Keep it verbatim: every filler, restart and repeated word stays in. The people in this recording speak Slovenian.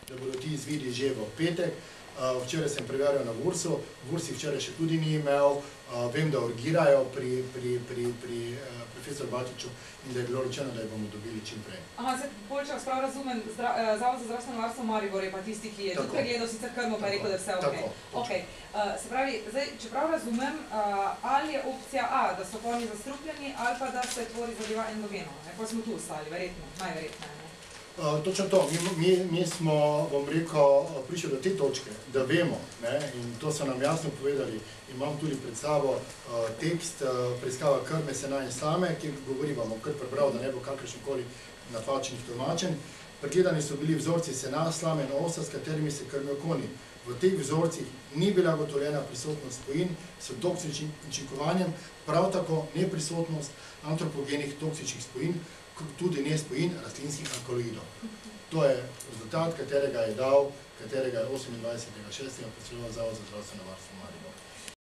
da bodo ti izvidi že v petek. Včeraj sem preverjal na Vursu, Vursi včeraj še tudi ni imel, vem, da urgirajo pri, pri, pri, pri profesor Batiču in da je bilo rečeno, da jih bomo dobili čim prej. Aha, zdaj, bolj, če vas prav razumem, Zavod za zdravstveno varstvo Maribor je pa tisti, ki je tudi pregledal sicer krmo, pa je rekel, da vse ok. Ok, se pravi, zdaj, če prav razumem, ali je opcija A, da so konji zastrupljeni, ali pa da se tvori zadeva endogeno, pa smo tu ostali, verjetno, najverjetneje. Točno to, mi, mi smo, bom rekel, prišli do te točke, da vemo, ne, in to so nam jasno povedali, imam tudi pred sabo uh, tekst uh, preiskava krme sena in slame, ki govori, vam bom kar prebral, da ne bo kakršenkoli napačnih tolmačenj. Pregledani so bili vzorci sena, slame in ovsa, s katerimi se krmijo konji. V teh vzorcih ni bila ugotovljena prisotnost spojin s toksičnim učinkovanjem, prav tako neprisotnost antropogenih toksičnih spojin, tudi ne spojin rastlinskih alkaloidov. To je rezultat, katerega je dal, katerega je osemindvajsetega šestega predsedoval Zavod za zdravstveno varstvo Maribor.